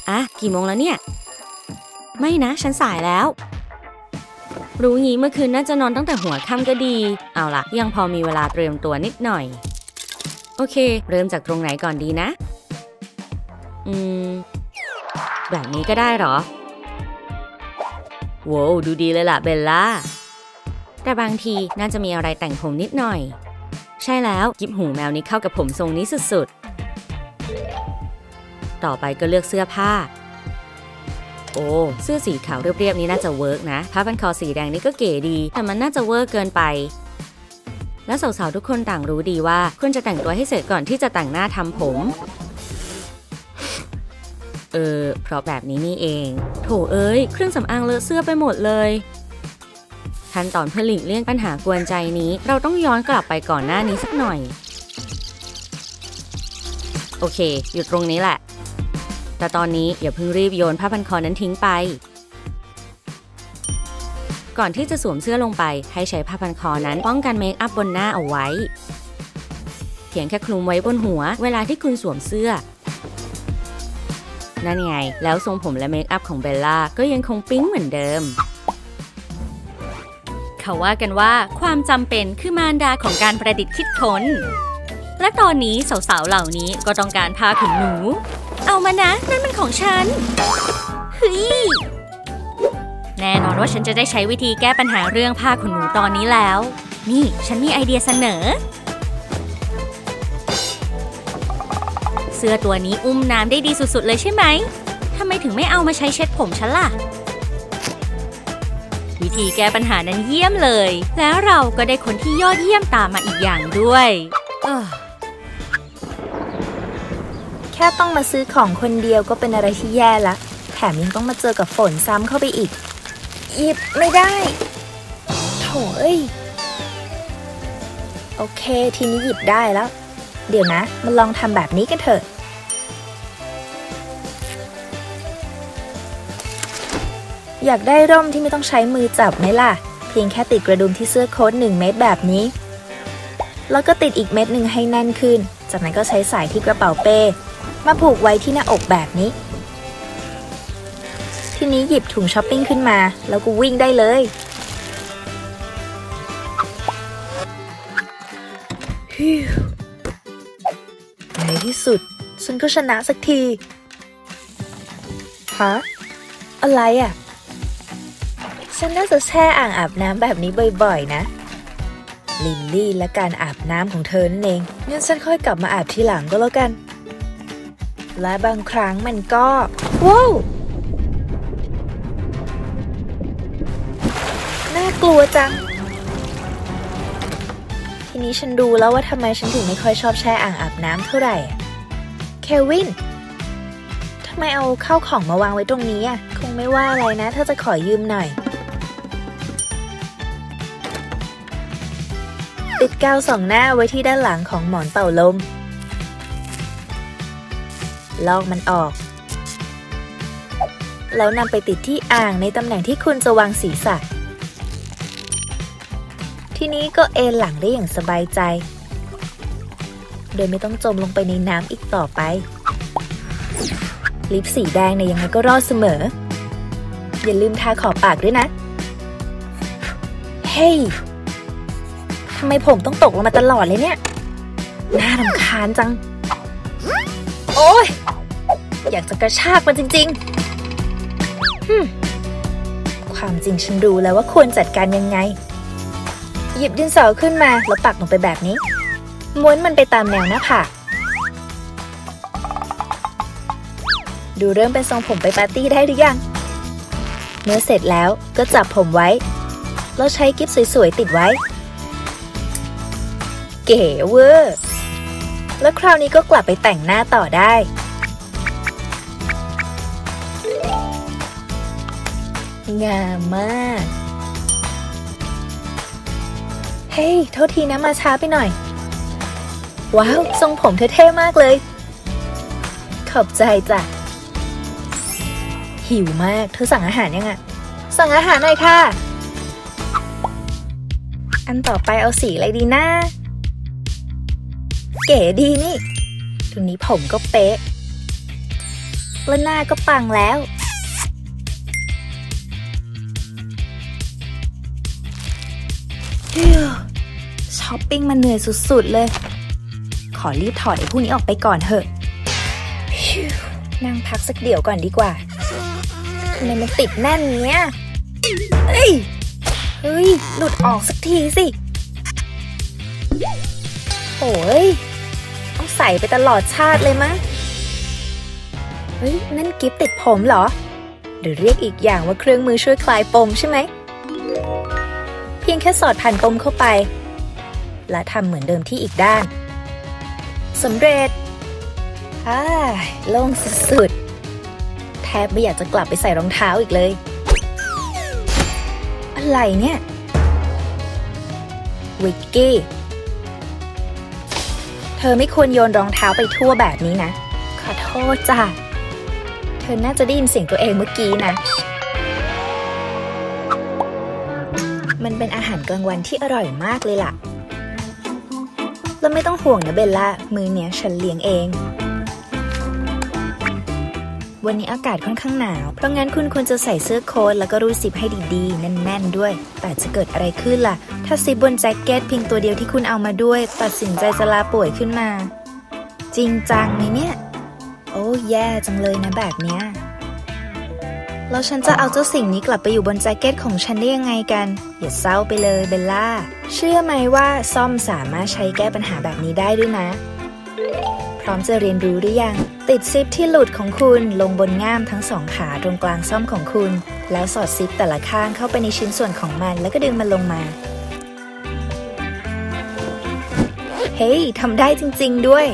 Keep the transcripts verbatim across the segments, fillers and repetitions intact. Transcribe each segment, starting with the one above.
อ่ะกี่โมงแล้วเนี่ยไม่นะฉันสายแล้วรู้งี้เมื่อคืนน่าจะนอนตั้งแต่หัวค่ำก็ดีเอาล่ะยังพอมีเวลาเตรียมตัวนิดหน่อยโอเคเริ่มจากตรงไหนก่อนดีนะอืมแบบนี้ก็ได้เหรอโว้วดูดีเลยล่ะเบลล่าแต่บางทีน่าจะมีอะไรแต่งผมนิดหน่อยใช่แล้วกิ๊บหูแมวนี้เข้ากับผมทรงนี้สุดๆต่อไปก็เลือกเสื้อผ้าโอ้เสื้อสีขาวเรียบๆนี้น่าจะเวิร์กนะผ้าพันคอสีแดงนี่ก็เก๋ดีแต่มันน่าจะเวิร์กเกินไปและสาวๆทุกคนต่างรู้ดีว่าควรจะแต่งตัวให้เสร็จก่อนที่จะแต่งหน้าทำผมเออเพราะแบบนี้นี่เองโถเอ้ยเครื่องสำอางเลอะเสื้อไปหมดเลยขั้นตอนเพื่อหลีกเลี่ยงปัญหากวนใจนี้เราต้องย้อนกลับไปก่อนหน้านี้สักหน่อยโอเคอยู่ตรงนี้แหละแต่ตอนนี้อย่าเพิ่งรีบโยนผ้าพันคอนั้นทิ้งไปก่อนที่จะสวมเสื้อลงไปให้ใช้ผ้าพันคอนั้นป้องกันเมคอัพบนหน้าเอาไว้เพียงแค่คลุมไว้บนหัวเวลาที่คุณสวมเสื้อนั่นไงแล้วทรงผมและเมคอัพของเบลล่าก็ยังคงปิ๊งเหมือนเดิมเขาว่ากันว่าความจำเป็นคือมารดาของการประดิษฐ์คิดค้นและตอนนี้สาวๆเหล่านี้ก็ต้องการผ้าขนหนูเอามานะนั่นมันของฉันเฮ้ยแน่นอนว่าฉันจะได้ใช้วิธีแก้ปัญหาเรื่องผ้าขนหนูตอนนี้แล้วนี่ฉันมีไอเดียเสนอเสื้อตัวนี้อุ้มน้ำได้ดีสุดๆเลยใช่ไหมทำไมถึงไม่เอามาใช้เช็ดผมฉันล่ะวิธีแก้ปัญหานั้นเยี่ยมเลยแล้วเราก็ได้คนที่ยอดเยี่ยมตามมาอีกอย่างด้วยแค่ต้องมาซื้อของคนเดียวก็เป็นอะไรที่แย่ละแถมยังต้องมาเจอกับฝนซ้ำเข้าไปอีกหยิบไม่ได้โถ่เอ้ยโอเคทีนี้หยิบได้แล้วเดี๋ยวนะมาลองทำแบบนี้กันเถอะอยากได้ร่มที่ไม่ต้องใช้มือจับไหมล่ะเพียงแค่ติดกระดุมที่เสื้อโค้ทหนึ่งเม็ดแบบนี้แล้วก็ติดอีกเม็ดหนึ่งให้แน่นขึ้นจากนั้นก็ใช้สายที่กระเป๋าเป้มาผูกไว้ที่หน้าอกแบบนี้ทีนี้หยิบถุงช้อปปิ้งขึ้นมาแล้วก็วิ่งได้เลยฮิวในที่สุดฉันก็ชนะสักทีฮะอะไรอ่ะฉันน่าจะแช่อ่างอาบน้ำแบบนี้บ่อยๆนะลิลลี่และการอาบน้ำของเธอนั่นเองงั้นฉันค่อยกลับมาอาบทีหลังก็แล้วกันและบางครั้งมันก็ว้าวน่ากลัวจังทีนี้ฉันดูแล้วว่าทำไมฉันถึงไม่ค่อยชอบแช่อ่างอาบน้ำเท่าไหร่เควินทำไมเอาข้าวของมาวางไว้ตรงนี้อ่ะคงไม่ว่าอะไรนะถ้าจะขอยืมหน่อยติดกาวสองหน้าไว้ที่ด้านหลังของหมอนเป่าลมลอกมันออกแล้วนำไปติดที่อ่างในตำแหน่งที่คุณจะวางศีรษะทีนี้ก็เอนหลังได้อย่างสบายใจโดยไม่ต้องจมลงไปในน้ำอีกต่อไปลิปสีแดงเนี่ยยังไงก็รอดเสมออย่าลืมทาขอบปากด้วยนะเฮ้ยทำไมผมต้องตกลงมาตลอดเลยเนี่ยน่ารำคาญจังโอ๊ยอยากจะกระชากมันจริงๆฮึมความจริงฉันรู้แล้วว่าควรจัดการยังไงหยิบดินสอขึ้นมาแล้วปักลงไปแบบนี้ม้วนมันไปตามแนวหน้าผากดูเริ่มเป็นทรงผมไปปาร์ตี้ได้หรือยังเมื่อเสร็จแล้วก็จับผมไว้แล้วใช้กิ๊บสวยๆติดไว้เก๋เวอร์แล้วคราวนี้ก็กลับไปแต่งหน้าต่อได้งามมากเฮ้ยโทษทีนะมาช้าไปหน่อยว้าวทรงผมเธอเท่มากเลยขอบใจจ้ะหิวมากเธอสั่งอาหารยังอ่ะสั่งอาหารหน่อยค่ะอันต่อไปเอาสีอะไรดีนะเก๋ดีนี่ตรงนี้ผมก็เป๊ะและหน้าก็ปังแล้วช้อปปิ้งมันเหนื่อยสุดๆเลยขอรีบถอดไอ้พวกนี้ออกไปก่อนเถอะนั่งพักสักเดี๋ยวก่อนดีกว่าทำไมมันติดแน่นเนี้ยเฮ้ยเฮ้ยหลุดออกสักทีสิโอ้ยต้องใส่ไปตลอดชาติเลยมั้ยเฮ้ยนั่นกิ๊บติดผมเหรอหรือเรียกอีกอย่างว่าเครื่องมือช่วยคลายปมใช่ไหมเพียงแค่สอดผ่านปมเข้าไปและทำเหมือนเดิมที่อีกด้านสำเร็จอ่าโล่งสุดๆแทบไม่อยากจะกลับไปใส่รองเท้าอีกเลยอะไรเนี่ยวิกกี้เธอไม่ควรโยนรองเท้าไปทั่วแบบนี้นะขอโทษจ้ะเธอน่าจะได้ยินเสียงตัวเองเมื่อกี้นะมันเป็นอาหารกลางวันที่อร่อยมากเลยล่ะแล้วไม่ต้องห่วงนะเบลล่ามื้อเนี้ยฉันเลี้ยงเองวันนี้อากาศค่อนข้างหนาวเพราะงั้นคุณควรจะใส่เสื้อโค้ทแล้วก็รูดซิปให้ดีๆแน่นๆด้วยแต่จะเกิดอะไรขึ้นล่ะถ้าซิปบนแจ็คเก็ตเพียงตัวเดียวที่คุณเอามาด้วยตัดสินใจจะลาป่วยขึ้นมาจริงจังไหมเนี่ยโอ้แย่จังเลยนะแบบเนี้ยแล้วฉันจะเอาเจ้าสิ่งนี้กลับไปอยู่บนแจ็คเก็ตของฉันได้ยังไงกันอย่าเศร้าไปเลยเบลล่าเชื่อไหมว่าซ่อมสามารถใช้แก้ปัญหาแบบนี้ได้ด้วยนะพร้อมจะเรียนรู้หรือยังติดซิปที่หลุดของคุณลงบนง่ามทั้งสองขาตรงกลางซ่อมของคุณแล้วสอดซิปแต่ละข้างเข้าไปในชิ้นส่วนของมันแล้วก็ดึงมันลงมาเฮ้ยทำได้จริงๆด้วย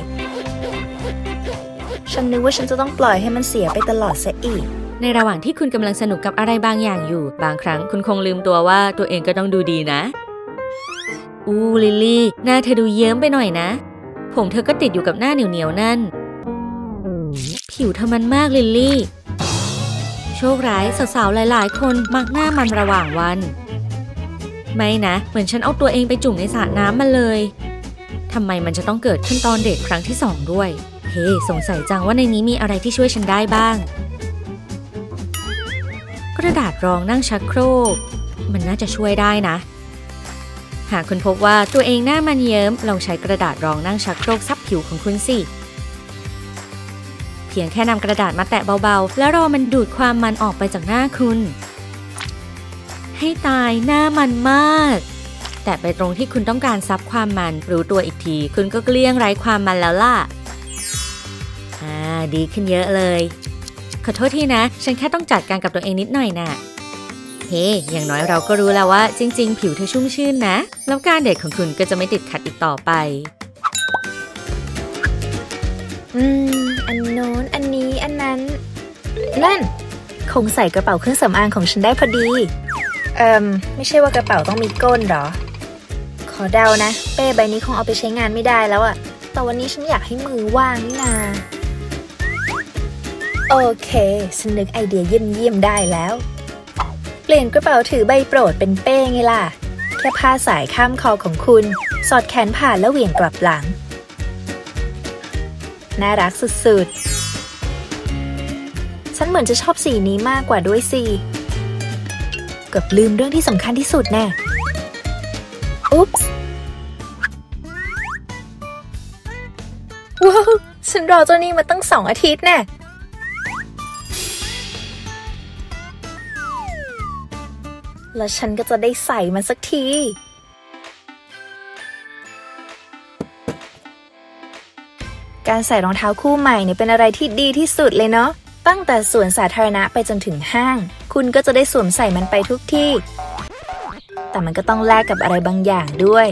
ฉันนึกว่าฉันจะต้องปล่อยให้มันเสียไปตลอดซะอีกในระหว่างที่คุณกำลังสนุกกับอะไรบางอย่างอยู่บางครั้งคุณคงลืมตัวว่าตัวเองก็ต้องดูดีนะอู้ลิลลี่หน้าเธอดูเยิ้มไปหน่อยนะผมเธอก็ติดอยู่กับหน้าเหนียวๆนั่นผิวเธอมันมากลิลลี่โชคร้ายสาวๆหลายๆคนมักหน้ามันระหว่างวันไม่นะเหมือนฉันเอาตัวเองไปจุ่มในสระน้ำมาเลยทำไมมันจะต้องเกิดขึ้นตอนเดทครั้งที่สองด้วยเฮ้สงสัยจังว่าในนี้มีอะไรที่ช่วยฉันได้บ้างกระดาษรองนั่งชักโครกมันน่าจะช่วยได้นะหากคุณพบว่าตัวเองหน้ามันเยิ้มลองใช้กระดาษรองนั่งชักโครกซับผิวของคุณสิเพียงแค่นำกระดาษมาแตะเบาๆแล้วรอมันดูดความมันออกไปจากหน้าคุณให้ตายหน้ามันมากแต่ไปตรงที่คุณต้องการซับความมันรู้ตัวอีกทีคุณก็เกลี้ยงไร้ความมันแล้วล่ะอ่าดีขึ้นเยอะเลยขอโทษทีนะฉันแค่ต้องจัดการกับตัวเองนิดหน่อยน่ะเฮ้ hey, อย่างน้อยเราก็รู้แล้วว่าจริงๆผิวเธอชุ่มชื่นนะแล้วการเดทของคุณก็จะไม่ติดขัดอีกต่อไปอืมอันโน้นอันนี้อันนั้นนั่นคงใส่กระเป๋าเครื่องสำอางของฉันได้พอดีเอ่มไม่ใช่ว่ากระเป๋าต้องมีก้นหรอขอเดานะเป้ใบนี้คงเอาไปใช้งานไม่ได้แล้วอะแต่วันนี้ฉันอยากให้มือว่างนี่นาโอเคฉันนึกไอเดียเยี่ยมๆได้แล้วเปลี่ยนกระเป๋าถือใบโปรดเป็นเป้ไงล่ะแค่ผ้าสายข้ามคอของคุณสอดแขนผ่านแล้วเหวี่ยงกลับหลังน่ารักสุดๆฉันเหมือนจะชอบสีนี้มากกว่าด้วยสิเกือบลืมเรื่องที่สำคัญที่สุดแน่อุ๊ปส์ว้าวฉันรอเจ้านี่มาตั้งสองอาทิตย์แน่แล้วฉันก็จะได้ใส่มันสักทีการใส่รองเท้าคู่ใหม่เนี่ยเป็นอะไรที่ดีที่สุดเลยเนาะตั้งแต่สวนสาธารณะไปจนถึงห้างคุณก็จะได้สวมใส่มันไปทุกที่แต่มันก็ต้องแลกกับอะไรบางอย่างด้วย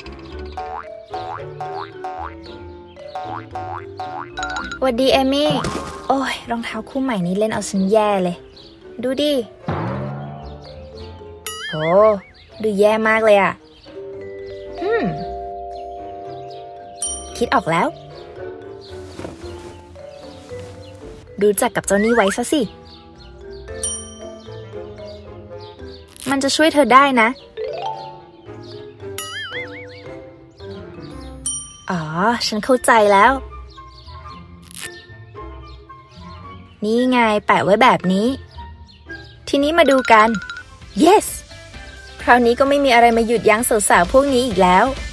สวัสดีเอมี่โอ้ยรองเท้าคู่ใหม่นี้เล่นเอาฉันแย่เลยดูดิโอ้ดูแย่มากเลยอ่ะอืมคิดออกแล้วรู้จักกับเจ้านี่ไว้ซะสิมันจะช่วยเธอได้นะอ๋อฉันเข้าใจแล้วนี่ไงแปะไว้แบบนี้ทีนี้มาดูกัน yes คราวนี้ก็ไม่มีอะไรมาหยุดยั้งสาวๆพวกนี้อีกแล้ว